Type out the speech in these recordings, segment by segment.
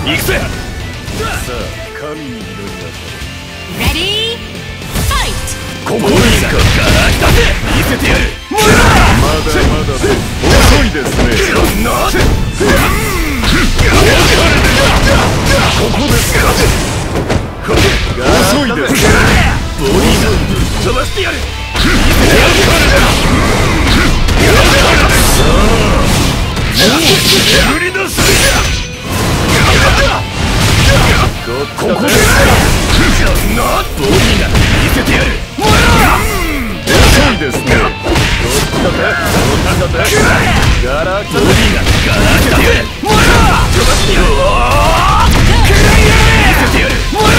行くぜ。 さあ神に祈りなさい。 Ready? Fight! ここにか出せ。見せてやる。 まだまだ遅いですね。 ここですか。 遅いですね。 ボディだ。飛ばしてやる。眠りなさい。 こここですか。ボディだ。見せてやる。 遅いですね。ガラクタボディがガラクタで飛ばしてやる。見せてやる。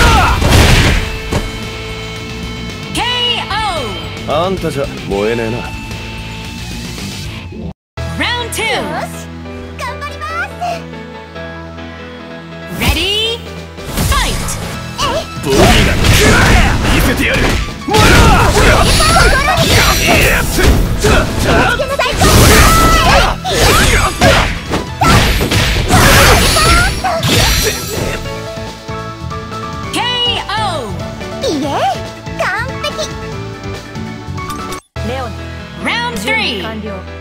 KO! あんたじゃ燃えねえな。 Round 2! 頑張ります。 Ready? Fight! ボディが見せてやる。 いいえ、完璧。 レオナ Round 3! 完了。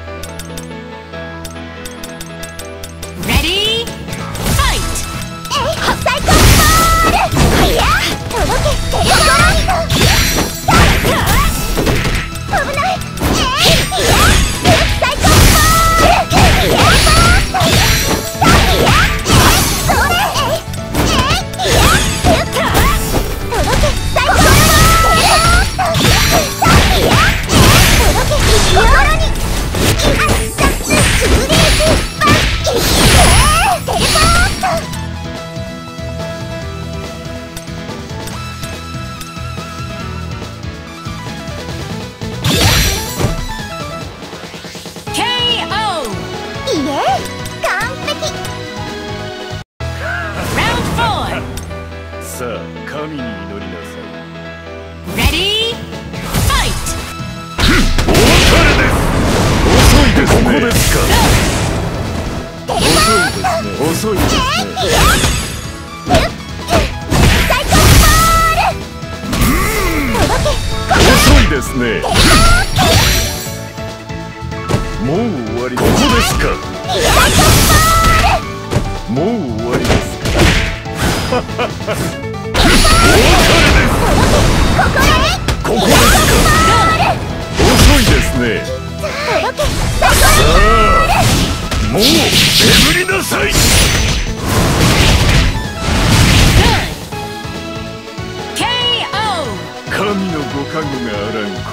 Ready? Fight! 最高ボール。いや、届けテレゾロニ。危ない。いや、最高ボール。いや、それ。いや、届け最高ボール。いや、届けテレゾロニ。 さあ神に祈りなさい。 Ready? Fight! 遅いですね。ここですか。遅いですね。遅いですね。もう終わり。ここですか。もう終わりですか。ここですか。遅いですね。さあもう眠りなさい。 KO! 神のご加護があらんこと。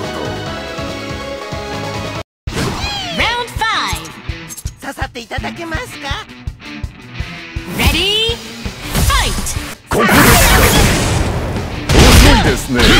Round 5! 刺さっていただけますか。 Ready? Fight! ここですか。遅いですね。